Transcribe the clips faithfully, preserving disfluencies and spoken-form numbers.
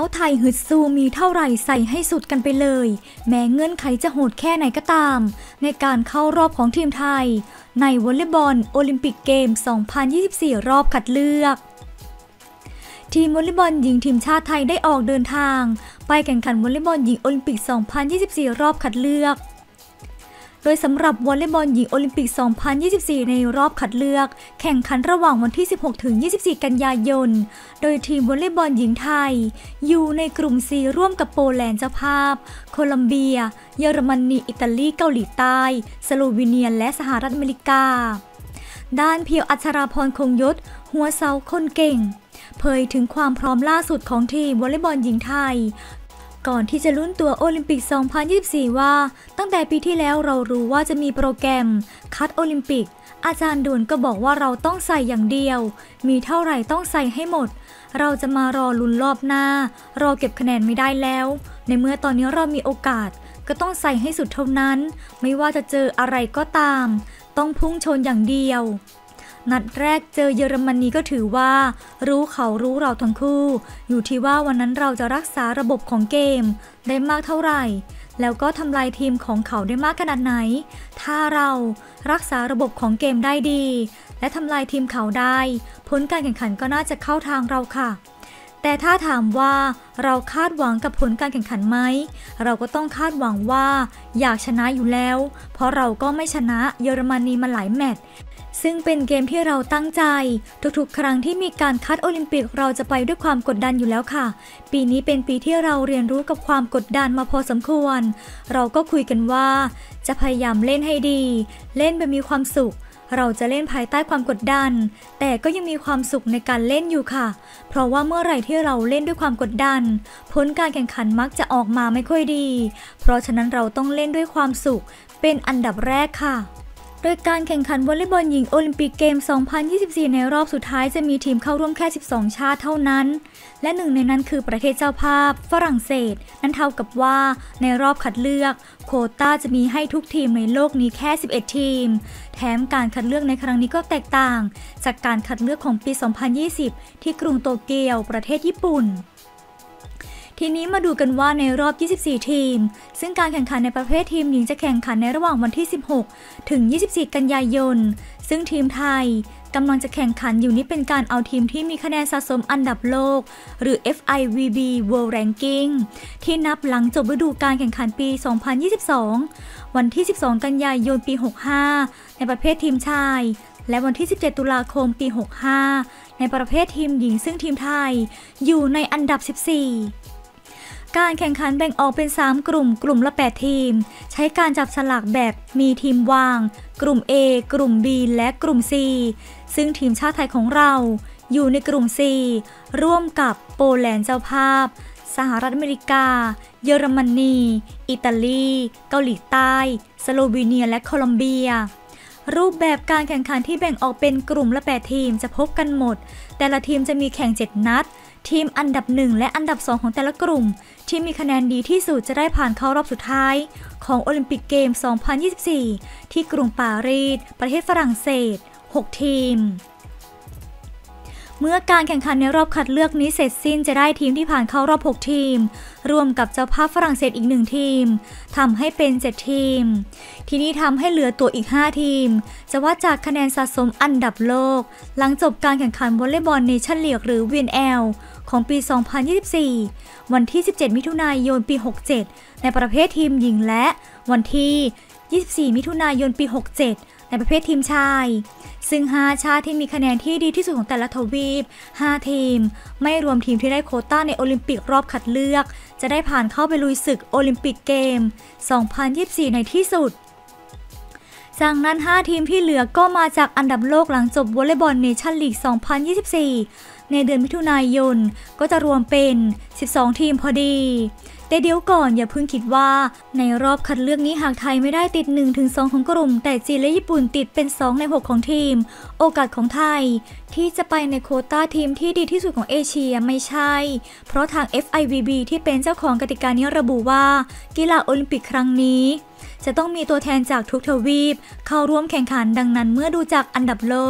ไทยฮึดสู้มีเท่าไหร่ใส่ให้สุดกันไปเลยแม้เงื่อนไขจะโหดแค่ไหนก็ตามในการเข้ารอบของทีมไทยในวอลเลย์บอลโอลิมปิกเกม สองพันยี่สิบสี่ รอบคัดเลือกทีมวอลเลย์บอลหญิงทีมชาติไทยได้ออกเดินทางไปแข่งขันวอลเลย์บอลหญิงโอลิมปิก สองพันยี่สิบสี่ รอบคัดเลือกโดยสำหรับวอลเลย์บอลหญิงโอลิมปิก สองพันยี่สิบสี่ ในรอบคัดเลือกแข่งขันระหว่างวันที่ สิบหกถึงยี่สิบสี่ กันยายนโดยทีมวอลเลย์บอลหญิงไทยอยู่ในกลุ่ม ซี ร่วมกับโปแลนด์เจ้าภาพโคลัมเบียเยอรมนีอิตาลีเกาหลีใต้สโลวีเนียและสหรัฐอเมริกาด้านเพียวอัชราพรคงยศหัวเสาคนเก่งเผยถึงความพร้อมล่าสุดของทีมวอลเลย์บอลหญิงไทยก่อนที่จะลุ้นตัวโอลิมปิก สองพันยี่สิบสี่ ว่าตั้งแต่ปีที่แล้วเรารู้ว่าจะมีโปรแกรมคัดโอลิมปิกอาจารย์ด่วนก็บอกว่าเราต้องใส่อย่างเดียวมีเท่าไหร่ต้องใส่ให้หมดเราจะมารอลุ้นรอบหน้ารอเก็บคะแนนไม่ได้แล้วในเมื่อตอนนี้เรามีโอกาสก็ต้องใส่ให้สุดเท่านั้นไม่ว่าจะเจออะไรก็ตามต้องพุ่งชนอย่างเดียวนัดแรกเจอเยอรมนีก็ถือว่ารู้เขารู้เราทั้งคู่อยู่ที่ว่าวันนั้นเราจะรักษาระบบของเกมได้มากเท่าไหร่แล้วก็ทำลายทีมของเขาได้มากขนาดไหนถ้าเรารักษาระบบของเกมได้ดีและทำลายทีมเขาได้ผลการแข่งขันก็น่าจะเข้าทางเราค่ะแต่ถ้าถามว่าเราคาดหวังกับผลการแข่งขันไหมเราก็ต้องคาดหวังว่าอยากชนะอยู่แล้วเพราะเราก็ไม่ชนะเยอรมนีมาหลายแมตช์ซึ่งเป็นเกมที่เราตั้งใจทุกๆครั้งที่มีการคัดโอลิมปิกเราจะไปด้วยความกดดันอยู่แล้วค่ะปีนี้เป็นปีที่เราเรียนรู้กับความกดดันมาพอสมควรเราก็คุยกันว่าจะพยายามเล่นให้ดีเล่นแบบมีความสุขเราจะเล่นภายใต้ความกดดันแต่ก็ยังมีความสุขในการเล่นอยู่ค่ะเพราะว่าเมื่อไหร่ที่เราเล่นด้วยความกดดันผลการแข่งขันมักจะออกมาไม่ค่อยดีเพราะฉะนั้นเราต้องเล่นด้วยความสุขเป็นอันดับแรกค่ะโดยการแข่งขันวอลเลย์บอลหญิงโอลิมปิกเกม สองพันยี่สิบสี่ ในรอบสุดท้ายจะมีทีมเข้าร่วมแค่ สิบสอง ชาติเท่านั้นและหนึ่งในนั้นคือประเทศเจ้าภาพฝรั่งเศสนั่นเท่ากับว่าในรอบคัดเลือกโควต้าจะมีให้ทุกทีมในโลกนี้แค่ สิบเอ็ด ทีมแถมการคัดเลือกในครั้งนี้ก็แตกต่างจากการคัดเลือกของปี สองพันยี่สิบ ที่กรุงโตเกียวประเทศญี่ปุ่นทีนี้มาดูกันว่าในรอบ ยี่สิบสี่ ทีมซึ่งการแข่งขันในประเภททีมหญิงจะแข่งขันในระหว่างวันที่ สิบหก ถึง ยี่สิบสี่ กันยายนซึ่งทีมไทยกำลังจะแข่งขันอยู่นี้เป็นการเอาทีมที่มีคะแนนสะสมอันดับโลกหรือ เอฟ ไอ วี บี World Ranking ที่นับหลังจบฤดูกาลแข่งขันปี สองพันยี่สิบสอง วันที่ สิบสอง กันยายนปี หกสิบห้า ในประเภททีมชายและวันที่ สิบเจ็ด ตุลาคมปี หกสิบห้า ในประเภททีมหญิงซึ่งทีมไทยอยู่ในอันดับ สิบสี่การแข่งขันแบ่งออกเป็นสามกลุ่มกลุ่มละแปดทีมใช้การจับสลากแบบมีทีมวางกลุ่ม A กลุ่ม B และกลุ่ม C ซึ่งทีมชาติไทยของเราอยู่ในกลุ่ม C ร่วมกับโปแลนด์เจ้าภาพสหรัฐอเมริกาเยอรมนีอิตาลีเกาหลีใต้สโลวีเนียและโคลัมเบียรูปแบบการแข่งขันที่แบ่งออกเป็นกลุ่มละแปดทีมจะพบกันหมดแต่ละทีมจะมีแข่งเจ็ดนัดทีมอันดับหนึ่งและอันดับสองของแต่ละกลุ่มที่มีคะแนนดีที่สุดจะได้ผ่านเข้ารอบสุดท้ายของโอลิมปิกเกม สองพันยี่สิบสี่ ที่กรุงปารีสประเทศฝรั่งเศส หก ทีมเมื่อการแข่งขันในรอบคัดเลือกนี้เสร็จสิ้นจะได้ทีมที่ผ่านเข้ารอบหกทีมรวมกับเจ้าภาพฝรั่งเศสอีกหนึ่งทีมทำให้เป็นเจ็ดทีมทีนี้ทำให้เหลือตัวอีกห้าทีมจะวัดจากคะแนนสะสมอันดับโลกหลังจบการแข่งขันวอลเลย์บอลเนชั่นลีกหรือ วี เอ็น แอล ของปี สองพันยี่สิบสี่ วันที่ สิบเจ็ด มิถุนายนปี หกสิบเจ็ด ในประเภททีมหญิงและวันที่ ยี่สิบสี่ มิถุนายนปี หกสิบเจ็ด ในประเภททีมชายซึ่งห้าชาติที่มีคะแนนที่ดีที่สุดของแต่ละทวีปห้าทีมไม่รวมทีมที่ได้โควต้าในโอลิมปิกรอบคัดเลือกจะได้ผ่านเข้าไปลุยศึกโอลิมปิกเกม สองพันยี่สิบสี่ ในที่สุดจากนั้นห้าทีมที่เหลือก็มาจากอันดับโลกหลังจบวอลเลย์บอลเนชั่นลีก สองพันยี่สิบสี่ ในเดือนมิถุนายนก็จะรวมเป็นสิบสองทีมพอดีแต่เดี๋ยวก่อนอย่าเพิ่งคิดว่าในรอบคัดเลือกนี้หากไทยไม่ได้ติด หนึ่งถึงสอง ของกลุ่มแต่จีนและญี่ปุ่นติดเป็นสองในหกของทีมโอกาสของไทยที่จะไปในโควต้าทีมที่ดีที่สุดของเอเชียไม่ใช่เพราะทาง เอฟ ไอ วี บี ที่เป็นเจ้าของกติกานี้ระบุว่ากีฬาโอลิมปิกครั้งนี้จะต้องมีตัวแทนจากทุกทวีปเข้าร่วมแข่งขันดังนั้นเมื่อดูจากอันดับโลก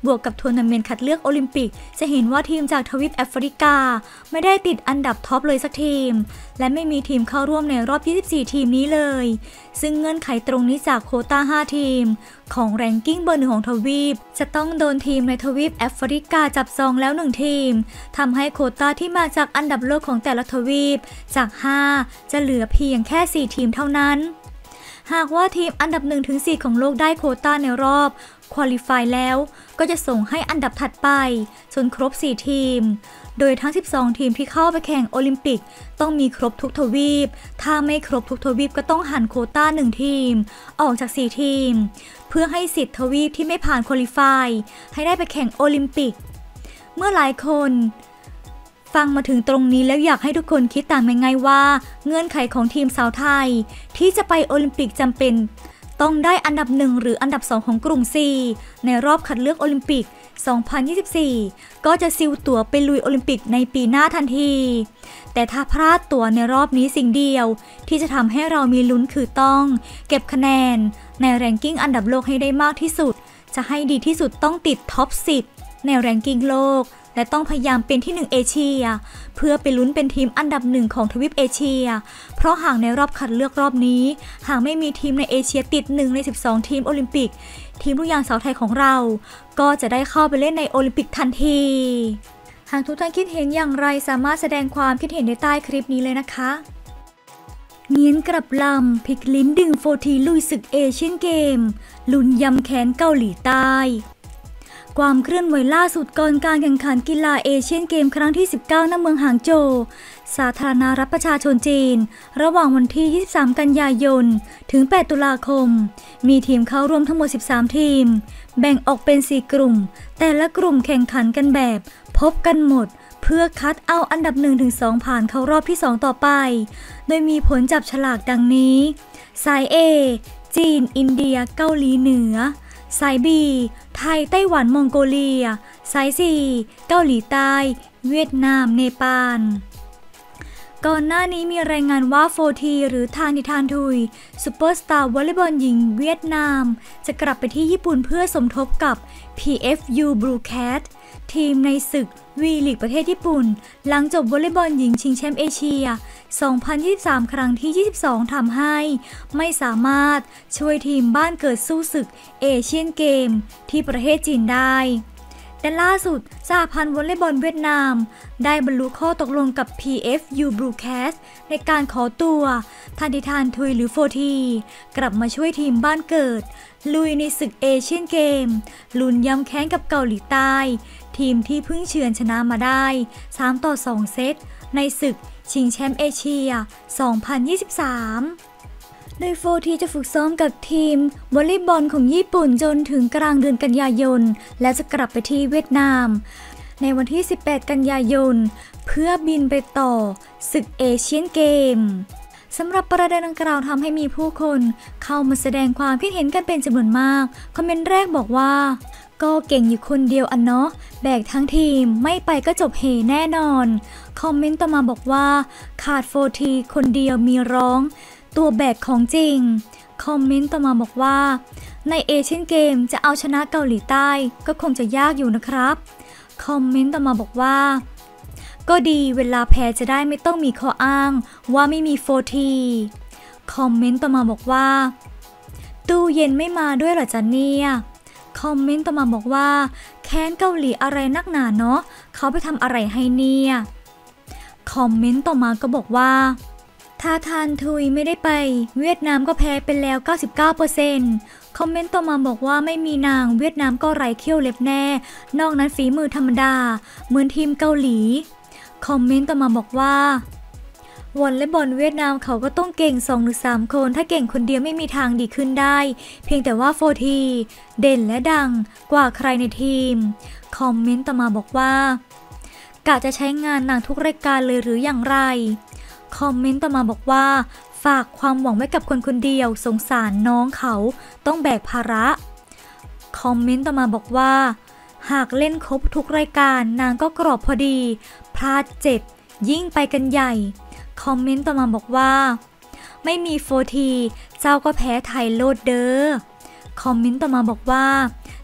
บวกกับทัวร์นาเมนต์คัดเลือกโอลิมปิกจะเห็นว่าทีมจากทวีปแอฟริกาไม่ได้ติดอันดับท็อปเลยสักทีมและไม่มีทีมเข้าร่วมในรอบยี่สิบสี่ทีมนี้เลยซึ่งเงื่อนไขตรงนี้จากโควต้าห้าทีมของแรงกิ้งเบอร์หนึ่งของทวีปจะต้องโดนทีมในทวีปแอฟริกาจับซองแล้วหนึ่งทีมทำให้โควต้าที่มาจากอันดับโลกของแต่ละทวีปจากห้าจะเหลือเพียงแค่สี่ทีมเท่านั้นหากว่าทีมอันดับ หนึ่งถึงสี่ ของโลกได้โควต้าในรอบควอลิฟายแล้วก็จะส่งให้อันดับถัดไปจนครบสี่ทีมโดยทั้งสิบสองทีมที่เข้าไปแข่งโอลิมปิกต้องมีครบทุกทวีปถ้าไม่ครบทุกทวีปก็ต้องหันโควต้าหนึ่งทีมออกจากสี่ทีมเพื่อให้สิทธิ์ทวีปที่ไม่ผ่านควอลิฟายให้ได้ไปแข่งโอลิมปิกเมื่อหลายคนฟังมาถึงตรงนี้แล้วอยากให้ทุกคนคิดตามง่ายๆว่าเงื่อนไขของทีมสาวไทยที่จะไปโอลิมปิกจำเป็นต้องได้อันดับหนึ่งหรืออันดับสองของกลุ่ม C ในรอบคัดเลือกโอลิมปิกสองพันยี่สิบสี่ก็จะซิลตั๋วไปลุยโอลิมปิกในปีหน้าทันทีแต่ถ้าพลาดตั๋วในรอบนี้สิ่งเดียวที่จะทำให้เรามีลุ้นคือต้องเก็บคะแนนในแรงกิ้งอันดับโลกให้ได้มากที่สุดจะให้ดีที่สุดต้องติดท็อปสิบในแรงกิ้งโลกและต้องพยายามเป็นที่หนึ่งเอเชียเพื่อไปลุ้นเป็นทีมอันดับหนึ่งของทวีปเอเชียเพราะหากในรอบคัดเลือกรอบนี้หากไม่มีทีมในเอเชียติดหนึ่งในสิบสองทีมโอลิมปิกทีมลูกยางสาวไทยของเราก็จะได้เข้าไปเล่นในโอลิมปิกทันทีหากทุกท่านคิดเห็นอย่างไรสามารถแสดงความคิดเห็นในใต้คลิปนี้เลยนะคะเงียนกลับลำพลิกลิ้นดึงโฟทีลุยศึกเอเชียนเกมลุ้นยำแค้นเกาหลีใต้ความเคลื่อนไหวล่าสุดก่อนการแข่งขันกีฬาเอเชียนเกมครั้งที่สิบเก้าณเมืองหางโจวสาธารณรัฐประชาชนจีนระหว่างวันที่ยี่สิบสามกันยายนถึงแปดตุลาคมมีทีมเข้าร่วมทั้งหมดสิบสามทีมแบ่งออกเป็นสี่กลุ่มแต่ละกลุ่มแข่งขันกันแบบพบกันหมดเพื่อคัดเอาอันดับ หนึ่งถึงสอง ผ่านเข้ารอบที่สองต่อไปโดยมีผลจับฉลากดังนี้สาย A จีนอินเดียเกาหลีเหนือสาย B ไทยไต้หวันมองโกเลียสาย C เกาหลีใต้เวียดนามเนปาลก่อนหน้านี้มีรายงานว่าโฟทีหรือทานิทานทุยซูเปอร์สตาร์วอลเลย์บอลหญิงเวียดนามจะกลับไปที่ญี่ปุ่นเพื่อสมทบกับ พี เอฟ ยู Blue Cat ทีมในศึกวีลีกประเทศญี่ปุ่นหลังจบวอลเลย์บอลหญิงชิงแชมป์เอเชียสองพันยี่สิบสามครั้งที่ยี่สิบสองทำให้ไม่สามารถช่วยทีมบ้านเกิดสู้ศึกเอเชียนเกมที่ประเทศจีนได้แต่ล่าสุดสหพันธ์วอลเลย์บอลเวียดนามได้บรรลุข้อตกลงกับ พี เอฟ ยู Blue Cat ในการขอตัวทันติทานทุยหรือโฟทีกลับมาช่วยทีมบ้านเกิดลุยในศึกเอเชียนเกมลุ้นย้ำแค้นกับเกาหลีใต้ทีมที่เพิ่งเฉือนชนะมาได้สามต่อสองเซตในศึกชิงแชมป์เอเชียสองพันยี่สิบสามโดยโฟทีจะฝึกซ้อมกับทีมวอลเลย์บอลของญี่ปุ่นจนถึงกลางเดือนกันยายนและจะกลับไปที่เวียดนามในวันที่สิบแปดกันยายนเพื่อบินไปต่อศึกเอเชียนเกมสำหรับประเด็นดังกล่าวทำให้มีผู้คนเข้ามาแสดงความคิดเห็นกันเป็นจำนวนมากคอมเมนต์แรกบอกว่าก็เก่งอยู่คนเดียวอันเนาะแบกทั้งทีมไม่ไปก็จบเฮแน่นอนคอมเมนต์ต่อมาบอกว่าขาดโฟทีคนเดียวมีร้องตัวแบกของจริงคอมเมนต์ต่อมาบอกว่าในเอเชียนเกมจะเอาชนะเกาหลีใต้ก็คงจะยากอยู่นะครับคอมเมนต์ต่อมาบอกว่าก็ดีเวลาแพ้จะได้ไม่ต้องมีข้ออ้างว่าไม่มีโฟทีคอมเมนต์ต่อมาบอกว่าตู้เย็นไม่มาด้วยเหรอจ๊ะเนี่ยคอมเมนต์ต่อมาบอกว่าแค้นเกาหลีอะไรนักหนาเนาะเขาไปทำอะไรให้เนี่ยคอมเมนต์ต่อมาก็บอกว่าถ้าทานทุยไม่ได้ไปเวียดนามก็แพ้ไปแล้ว เก้าสิบเก้าเปอร์เซ็นต์ คอมเมนต์ต่อมาบอกว่าไม่มีนางเวียดนามก็ไร้เขี้ยวเล็บแน่นอกนั้นฝีมือธรรมดาเหมือนทีมเกาหลีคอมเมนต์ต่อมาบอกว่าวอลเลย์บอลเวียดนามเขาก็ต้องเก่ง สองถึงสาม คนถ้าเก่งคนเดียวไม่มีทางดีขึ้นได้เพียงแต่ว่าโฟทีเด่นและดังกว่าใครในทีมคอมเมนต์ต่อมาบอกว่ากะจะใช้งานนางทุกรายการเลยหรืออย่างไรคอมเมนต์ต่อมาบอกว่าฝากความหวังไว้กับคนคนเดียวสงสารน้องเขาต้องแบกภาระคอมเมนต์ต่อมาบอกว่าหากเล่นครบทุกรายการนางก็กรอบพอดีพลาดเจ็บยิ่งไปกันใหญ่คอมเมนต์ต่อมาบอกว่าไม่มีโฟทีเจ้าก็แพ้ไทยโลดเด้อคอมเมนต์ต่อมาบอกว่า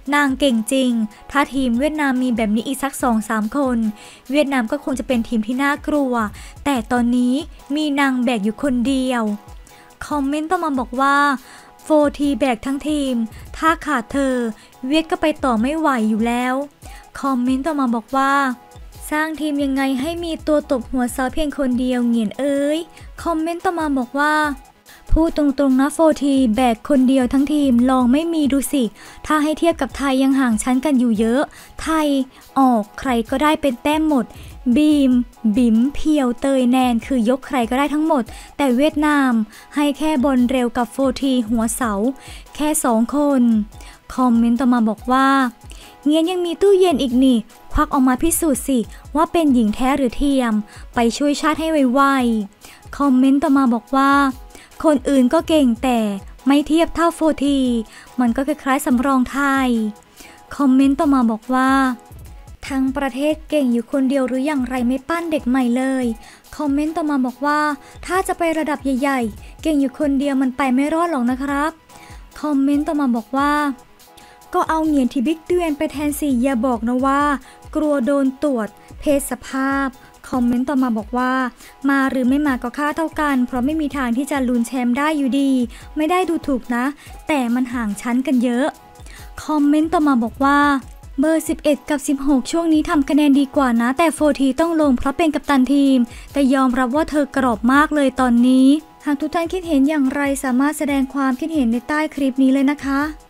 นางเก่งจริงถ้าทีมเวียดนามมีแบบนี้อีกสัก สองสาม คนเวียดนามก็คงจะเป็นทีมที่น่ากลัวแต่ตอนนี้มีนางแบกอยู่คนเดียวคอมเมนต์ต่อมาบอกว่าโฟทีแบกทั้งทีมถ้าขาดเธอเวียดก็ไปต่อไม่ไหวอยู่แล้วคอมเมนต์ต่อมาบอกว่าสร้างทีมยังไงให้มีตัวตบหัวเสาเพียงคนเดียวเหงียนเอ้ยคอมเมนต์ต่อมาบอกว่าพูดตรงๆนะโฟทีแบกคนเดียวทั้งทีมลองไม่มีดูสิถ้าให้เทียบกับไทยยังห่างชั้นกันอยู่เยอะไทยออกใครก็ได้เป็นแต้มหมดบีมบิ๋มเพียวเตยแนนคือยกใครก็ได้ทั้งหมดแต่เวียดนามให้แค่บอลเร็วกับโฟทีหัวเสาแค่สองคนคอมเมนต์ต่อมาบอกว่าเงี้ยยังมีตู้เย็นอีกนี่ควักออกมาพิสูจน์สิว่าเป็นหญิงแท้หรือเทียมไปช่วยชาติให้ไวๆคอมเมนต์ต่อมาบอกว่าคนอื่นก็เก่งแต่ไม่เทียบเท่าโฟทีมันก็คล้ายๆสำรองไทยคอมเมนต์ต่อมาบอกว่าทั้งประเทศเก่งอยู่คนเดียวหรืออย่างไรไม่ปั้นเด็กใหม่เลยคอมเมนต์ต่อมาบอกว่าถ้าจะไประดับใหญ่ๆเก่งอยู่คนเดียวมันไปไม่รอดหรอกนะครับคอมเมนต์ต่อมาบอกว่าก็เอาเหงียนที่บิ๊กเดือนไปแทนสิอย่าบอกนะว่ากลัวโดนตรวจเพศสภาพคอมเมนต์ต่อมาบอกว่ามาหรือไม่มาก็ค่าเท่ากันเพราะไม่มีทางที่จะลุ้นแชมป์ได้อยู่ดีไม่ได้ดูถูกนะแต่มันห่างชั้นกันเยอะคอมเมนต์ต่อมาบอกว่าเบอร์สิบเอ็ดกับสิบหกช่วงนี้ทำคะแนนดีกว่านะแต่โฟทีต้องลงเพราะเป็นกัปตันทีมแต่ยอมรับว่าเธอกรอบมากเลยตอนนี้หากทุกท่านคิดเห็นอย่างไรสามารถแสดงความคิดเห็นในใต้คลิปนี้เลยนะคะ